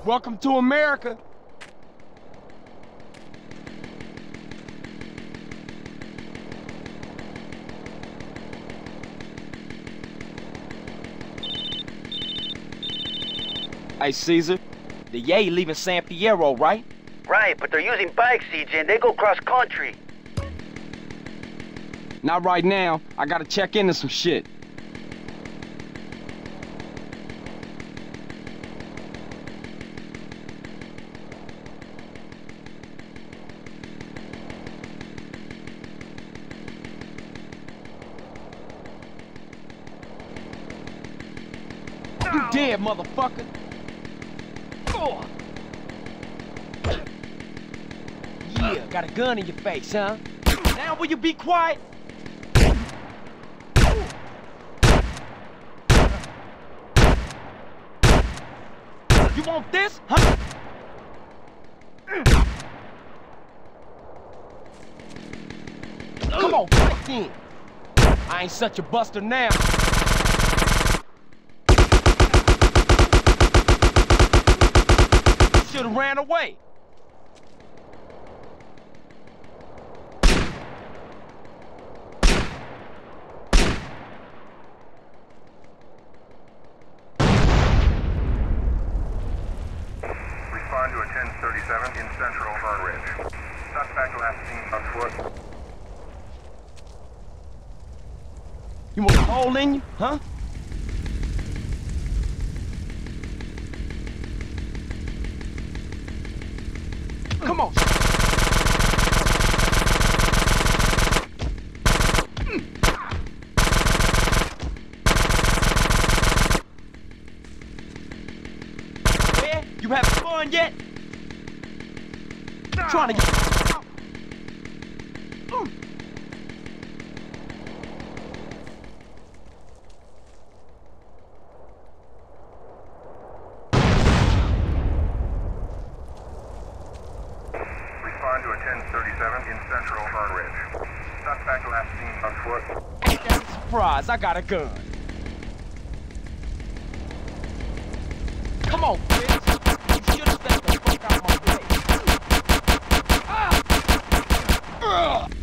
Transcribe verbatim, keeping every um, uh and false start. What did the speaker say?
Welcome to America. Hey, Caesar. The Yay leaving San Fierro, right? Right, but they're using bikes, C J, and they go cross-country. Not right now. I gotta check into some shit. You dead, motherfucker! Yeah, got a gun in your face, huh? Now will you be quiet? You want this, huh? Come on, fight then. I ain't such a buster now. Should've ran away. Respond to a ten thirty-seven in Central Fern Ridge. Suspect last seen on foot. You want a hole in you, huh? Come on. Yeah, you having fun yet? Trying to get. Mm. Respond to a ten thirty-seven in Central Fern Ridge. Suspect last seen on foot. Ain't that a surprise? I got a gun. Come on, bitch. You should have stepped the fuck out of my way. Ah! Ugh.